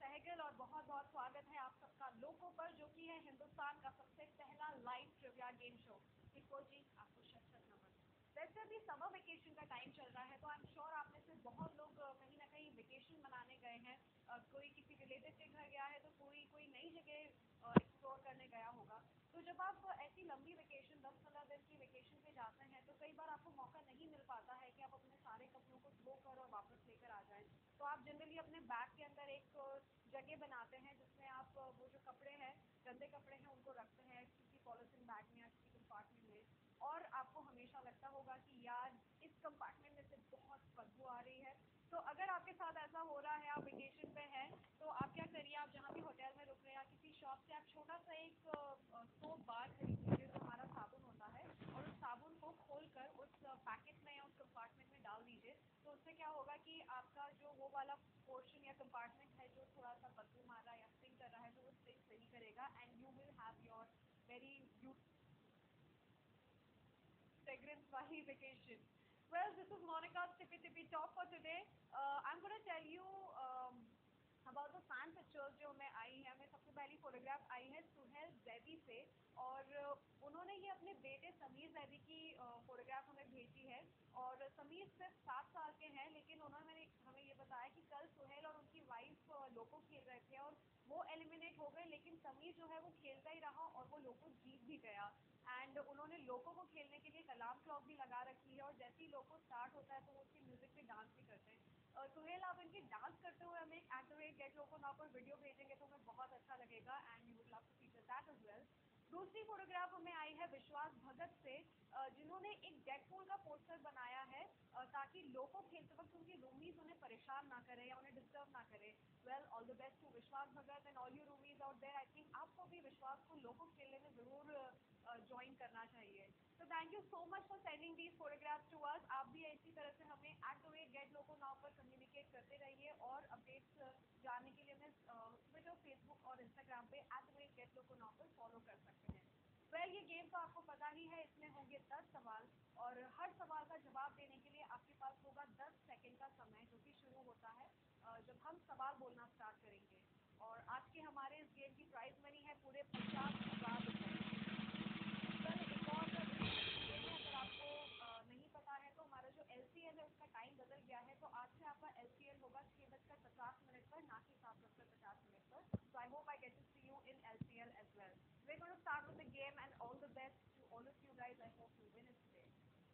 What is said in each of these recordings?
सहगल और बहुत बहुत स्वागत है आप सबका लोको पर, जो कि है हिंदुस्तान का सबसे पहला लाइव ट्रिविया गेम शो। इको जी आपको शत शत नमन। वैसे अभी समर वेकेशन का टाइम चल रहा है, तो आई एम श्योर आप में से बहुत लोग कहीं ना कहीं वेकेशन मनाने गए हैं। कोई किसी रिलेटिव के घर गया है, तो कोई कोई नई जगह एक्सप्लोर करने गया होगा। तो जब आप ऐसी लंबी वेकेशन 10-15 दिन की वेकेशन पे जाते हैं, तो कई बार आपको मौका नहीं मिल पाता है कि आप अपने सारे कपड़ों को धोकर और वापस लेकर आ जाएं। तो आप जनरली अपने बैग के अंदर एक जगह बनाते हैं जिसमें आप वो जो कपड़े हैं, गंदे कपड़े हैं, उनको रखते हैं किसी पॉलिथीन बैग में या किसी कंपार्टमेंट में। और आपको हमेशा लगता होगा कि यार इस कंपार्टमेंट में से बहुत बदबू आ रही है। तो अगर आपके साथ ऐसा हो रहा है, आप वेकेशन पे हैं, तो आप क्या करिए, आप जहाँ भी होटल में रुक रहे हैं या किसी शॉप से आप छोटा सा एक सोप बार खरीद लीजिए, जो हमारा साबुन होता है, और उस साबुन को खोलकर उस पैकेट में या उस कंपार्टमेंट में डाल दीजिए। तो उससे क्या होगा कि आपका जो वो वाला पोर्शन या कंपार्टमेंट है जो थोड़ा सा बदबू मार रहा है या स्टिंक कर रहा है, तो वो स्टिंक सही करेगा and you will have your very fragrance वाली vacation. Well, this is Monica's Tippy Tippy Talk for today. I'm going to tell you about the fan pictures जो हमें आई है। हमें सबसे पहली फोटोग्राफ आई है सुहेल जैदी से, और उन्होंने ये अपने बेटे समीर जैदी की फोटोग्राफ हमें भेजी है। और समीर सिर्फ 7 साल के हैं, लेकिन उन्होंने हमें ये बताया कि कल सुहेल और उनकी वाइफ लोको खेल रहे थे और वो एलिमिनेट हो गए, लेकिन समीर जो है वो खेलता ही रहा और वो लोको जीत भी गया। एंड उन्होंने लोको को खेलने के लिए एक अलार्म क्लॉक भी लगा रखी है, और जैसे ही लोको स्टार्ट होता है तो वो उसकी म्यूजिक में डांस भी करते हैं। सुहेल, आप इनके डांस करते हुए हमें @getloco नाउ पर वीडियो भेजेंगे तो हमें बहुत अच्छा लगेगा and you would love to feature that as well. दूसरी फोटोग्राफ हमें आई है विश्वास भगत से, जिन्होंने एक डेडपूल का पोस्टर बनाया है ताकि लोको खेलते वक्त उनकी रूमीज उन्हें परेशान ना करे या उन्हें डिस्टर्ब ना करे। Well, all the best to Vishwas Bhagat and all you roomies out there. I think आपको भी विश्वास को लोको खेलने में जरूर ज्वाइन करना चाहिए। तो thank you so much for sending these photographs to us. आप भी इसी तरह से हमें @getloco नाउ पर कम्युनिकेट करते रहिए, और अपडेट्स जानने के लिए हमें ट्विटर, फेसबुक और इंस्टाग्राम पे @getloco नाउ पर फॉलो कर सकते हैं। वेल, ये गेम तो आपको पता ही है, इसमें होंगे 10 सवाल, और हर सवाल का जवाब देने के लिए आपके पास होगा 10 सेकेंड का समय, जो कि शुरू होता है जब हम सवाल बोलना स्टार्ट करेंगे। और आज के हमारे इस गेम की प्राइज मनी है पूरे 50,000 रुपये। कल एक और ये है, अगर आपको नहीं पता है, तो हमारा जो LCL है उसका टाइम बदल गया है। तो आज से आपका LCL होगा 6:50 पर, ना कि 7:50 पर। So I hope I get to see you in LCL as well. We're going to start with the game and all the best to all of you guys. I hope you win it today.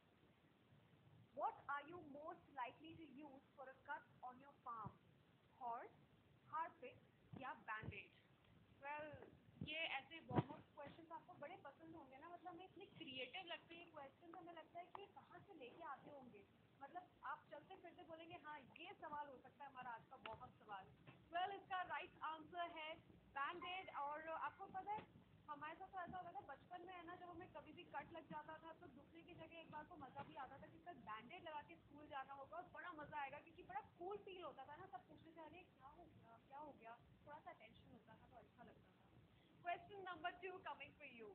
What are you most likely to use for a cut on your palm? Horse, harpic या bandage? Well, ये ऐसे warm up question आपको बड़े पसंद होंगे ना, मतलब हमें इतने क्रिएटिव लगते हैं क्वेश्चन, हमें लगता है कि कहाँ से लेके आते होंगे। मतलब आप चलते फिरते बोलेंगे हाँ ये सवाल हो सकता है हमारा आज का बहुत सवाल। वेल, इसका राइट आंसर है बैंडेड। और आपको पता है हमारे साथ तो ऐसा होता था बचपन में, है ना, जब हमें कभी भी कट लग जाता था तो दुखने की जगह एक बार को मजा भी आता था कि सर बैंडेड लगा के स्कूल जाना होगा और बड़ा मजा आएगा, क्योंकि बड़ा कूल फील होता था ना। सब पूछते थे अरे क्या हो गया क्या हो गया, थोड़ा सा टेंशन होता था तो अच्छा लगता था। Question number 2 coming for you.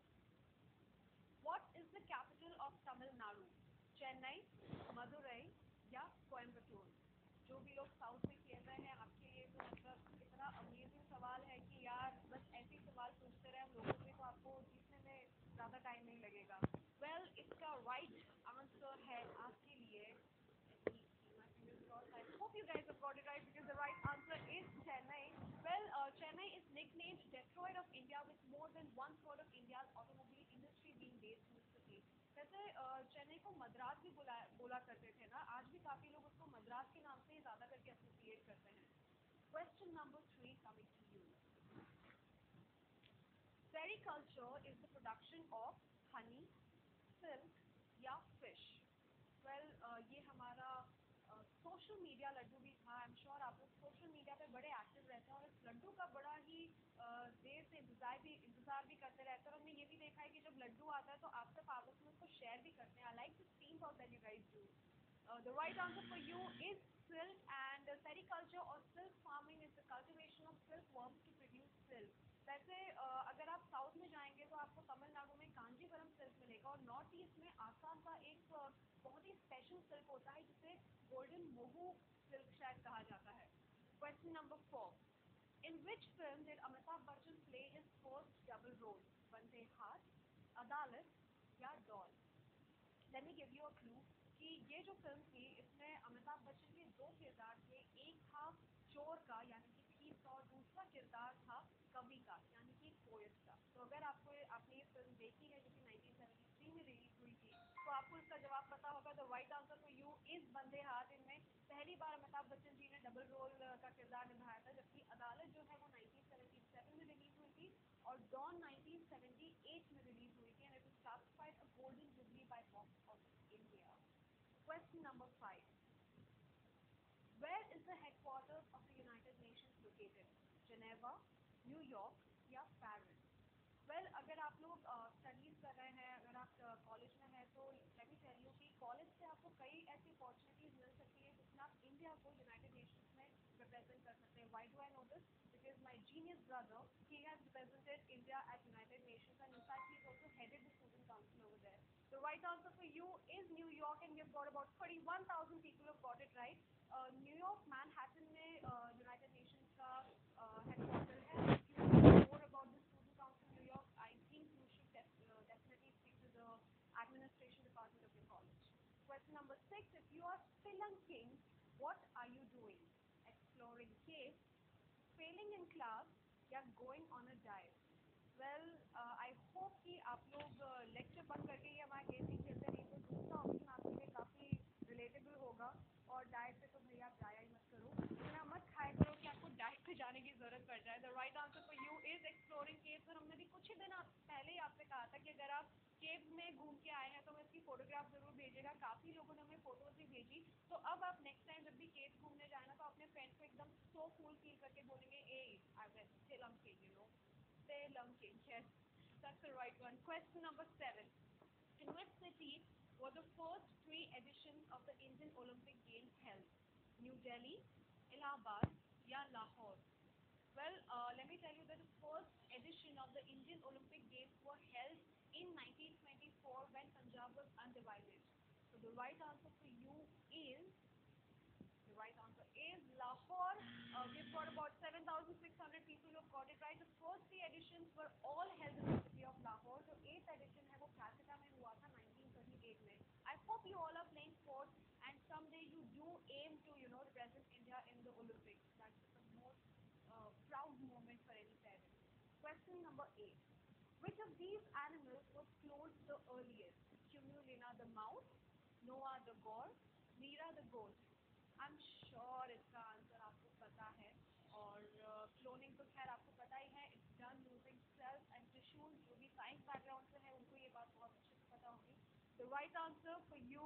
What is the capital of Tamil Nadu? Chennai, Madurai या कोयम्बटूर? जो भी लोग साउथ में खेल रहे हैं, आपके लिए तो मतलब इतना अमेजिंग सवाल है कि यार बस ऐसे ही सवाल पूछते रहे हम लोगों से, तो आपको जीतने में ज़्यादा टाइम नहीं लगेगा। वेल, इसका राइट आंसर है आपके लिए, I hope you guys have got it right because the right answer is Chennai. Well, Chennai is nicknamed Detroit of India with more than 1/3 of India's automobile industry being based in the city. वैसे चेन्नई को मद्रास भी बोला करते थे ना, आज भी काफी लोग उसको मद्रास के नाम से ही ज्यादा करके एसोसिएट करते हैं। Question number 3 coming to you. Sericulture is the production of honey, silk या fish. वेल, ये हमारा सोशल मीडिया लड्डू भी था। आई एम श्योर आप लोग सोशल मीडिया पे बड़े एक्टिव रहते हैं और इस लड्डू का बड़ा ही देर से इंतजार भी करते रहते हैं। और हमने ये भी देखा है कि जब लड्डू आता है तो आप सब आपस में उसको शेयर भी करते हैं। I like this theme of that you guys do. The right answer for you is silk, and sericulture or silk farming is the cultivation of silkworms to produce silk. वैसे अगर आप साउथ में जाएंगे तो आपको तमिलनाडु में कांजीवरम सिल्क मिलेगा, और नॉर्थ ईस्ट में आसाम का एक बहुत ही स्पेशल सिल्क होता है जिसे गोल्डन मोगू सिल्क शायद कहा जाता है। Question number 4. In which film did Amitabh Bachchan play his first double role? Bande Haath, Adalat या Doll? Let me give you a clue कि ये जो फिल्म थी इसमें अमिताभ बच्चन के दो किरदार थे। एक था चोर का यानी कि थीफ का और दूसरा किरदार था कवि का यानी कि पोएट का। तो अगर आपने ये फिल्म देखी है जो कि 1973 में रिलीज हुई थी तो आपको इसका जवाब पता होगा। The right answer for you is बंदे हाथ। इनमें पहली बार अमिताभ बच्चन जी ने डबल रोल का किरदार निभाया था, जबकि अदालत जो है वो 1977 में रिलीज हुई थी और डॉन 1978 में रिलीज हुई थी। And it was classified a golden jubilee by box office India. Question number 5. Where is the headquarters of the United Nations located? Geneva, New York या Paris? वेल अगर आप लोग स्टडीज कर रहे हैं, अगर आप कॉलेज में हैं तो लेट मी टेल यू कि कॉलेज से आपको कई ऐसी अपॉर्चुनिटीज मिल सकती है जिसमें आप इंडिया को यूनाइटेड नेशंस में रिप्रेजेंट कर सकते हैं। Why do I know this? Because my genius brother he has represented India at United Nations and in fact he is also headed the student council over there. The right answer for you is New York and you've got about 31,000 people have got it right. New York Manhattan में United Nations का headquarter है। If you know more about the student council New York, I think you should definitely speak to the administration department of your college. Question number 6. If you are spelunking, what are you doing? Exploring caves, failing in class, या going on a diet? Well I hope कि आप लोग lecture बंद करके ही हमारा game नहीं खेलते, नहीं तो दूसरा ऑप्शन आपके लिए काफ़ी रिलेटेबल होगा। और डाइट पे तो भैया आप जाया ही मत करो, इतना मत खाया करो कि आपको डाइट पे जाने की जरूरत पड़ जाए। The right answer for you is exploring caves. और हमने भी कुछ ही दिन पहले ही आपसे कहा था कि अगर आप केव्स में घूम के आए हैं तो मैं इसकी फोटोग्राफ जरूर भेजिएगा। काफ़ी लोगों ने हमें फोटोज भी भेजी। तो अब आप नेक्स्ट टाइम जब भी केव्स घूमने जाए ना तो अपने फ्रेंड्स को एकदम सो कूल फील करके बोलेंगे ए I went spelunking, you know spelunking. Yes, that's the right one. Question number 7. In which city were the first three editions of the Indian Olympic Games held? New Delhi, Allahabad, या Lahore? Well, let me tell you that the first edition of the Indian Olympic Games were held in 1924 when Punjab was undivided. So the right answer for you is the right answer is Lahore. We've got about 7,600 people who have got it right. The first three editions were all held in the city of Lahore. जो eighth edition है वो Calcutta में हुआ था 1938 में. I hope you all are playing sports and someday you do aim to represent India in the Olympics. That's the most proud moment for any parent. Question number 8. Which of these animals was cloned the earliest? Cumulina the mouse, Noah the boar, Mira the goat. I am sure इसका answer आपको पता है। और cloning तो खैर आपको पता ही है, it's done using cells and tissues. जो भी साइंस बैकग्राउंड से है उनको ये बात बहुत अच्छे से पता होगी। The right answer for you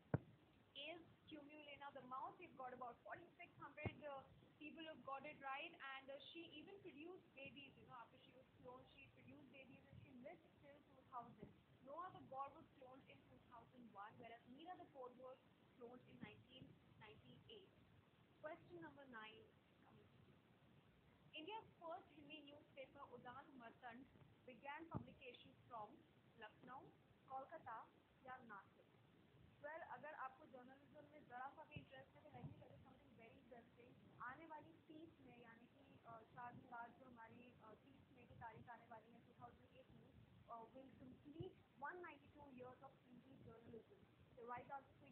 is Cumulina the mouse. We've got about 4,600 people who've got it right, and she even produced babies. After she was cloned, she produced babies, and she lived till 2000. Noah the boar was cloned in 2001, whereas Mira the goat was cloned in 1998. Question number 9 is coming. India's first Hindi newspaper, Udan Martand, began publication from Lucknow, Kolkata, या Nashik? Well अगर आपको journalism में ज़रा सा भी interest है तो let me tell you something very interesting. आने वाली 30 में यानी कि 4 दिन बाद जो हमारी 30 मई की तारीख आने वाली है 2018 will complete 192 years of Hindi journalism. The right answer